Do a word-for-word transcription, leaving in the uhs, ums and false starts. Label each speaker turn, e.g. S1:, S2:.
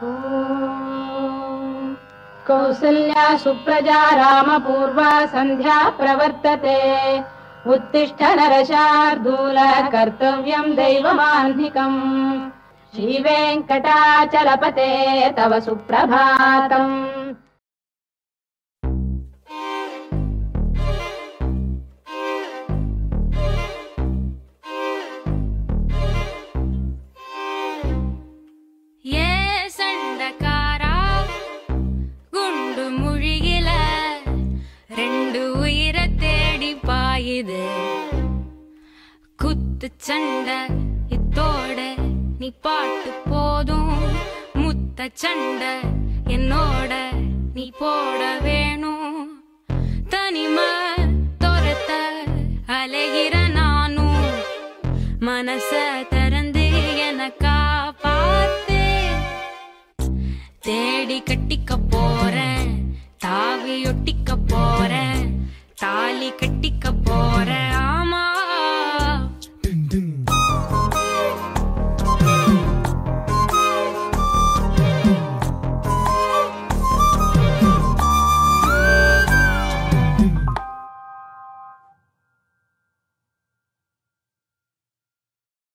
S1: कौसल्या सुप्रजा रामपूर्वा संध्या प्रवर्तते उत्तिष्ठ नरशार्दूल कर्तव्यं दैवमाह्निकम् श्रीवेङ्कटाचलपते तव सुप्रभातम्।
S2: குத்து சண்டை இத்தோட நீ பாட்டு போதும், முத்த சண்டை என்னோட நீ போட வேணும். தனிமை துரத்த அலைகிற நானும் மனச திறந்து எனக்கா பார்த்து தேடி கட்டிக்க போறேன், தாவி ஒட்டிக்க